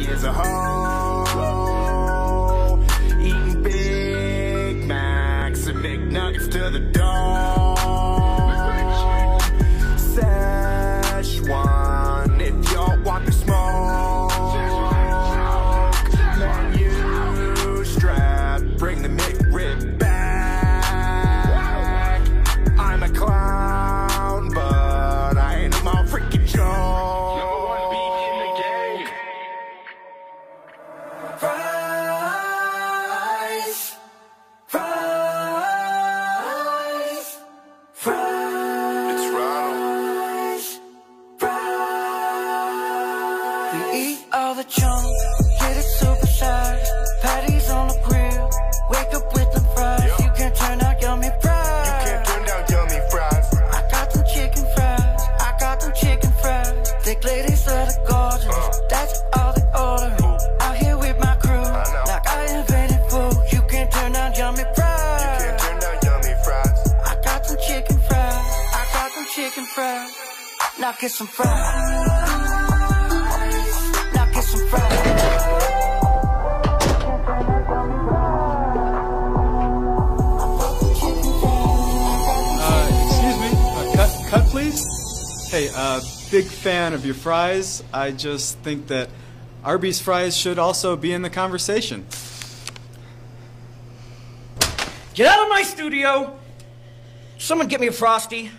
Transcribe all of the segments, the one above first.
as a whole. Eating Big Macs and McNuggets to the dome. Szechuan if y'all want the smoke. Menu strap, bring the McRib back. I'm a clown, but I ain't a mall freaking joke. Number one beat in the game. Fries, fries, fries. It's Ronald. We eat all the junk, get it supersized. Patties on the grill, wake up with them fries. Yep. You can't turn out yummy fries. You can't turn down yummy fries. I got them chicken fries, I got them chicken fries. Thick ladies that are gorgeous, that's all they order. Out here with my crew, know. like I invented food. You can't turn down yummy fries. You can't turn down yummy fries. I got them chicken fries, I got them chicken fries. Now get some fries. Now get some fries. Excuse me, cut please? Hey, big fan of your fries. I just think that Arby's fries should also be in the conversation. Get out of my studio! Someone get me a Frosty.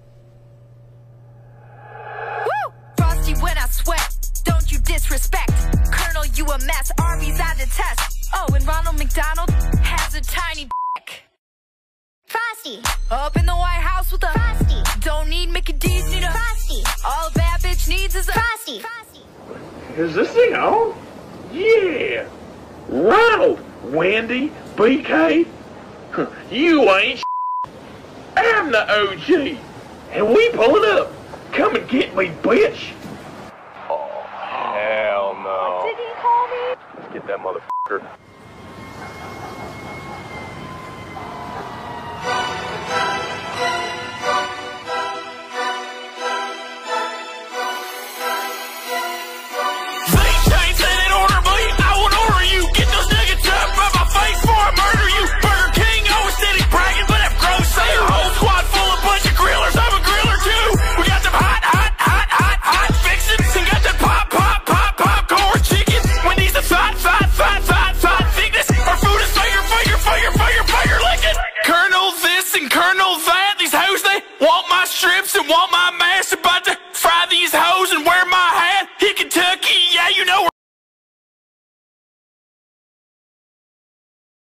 Woo! Frosty when I sweat, don't you disrespect. Colonel, you a mess, Arby's I detest. Oh, and Ronald McDonald has a tiny dick. Frosty, Up in the White House with a Frosty, don't need Mickey D's, need a Frosty, all a bad bitch needs is a Frosty. Is this thing on? Yeah! Ronald, Wendy, BK, you ain't I'm the OG, and we pulling up. Come and get me, bitch! Oh, hell no. Did he call me? Let's get that motherfucker.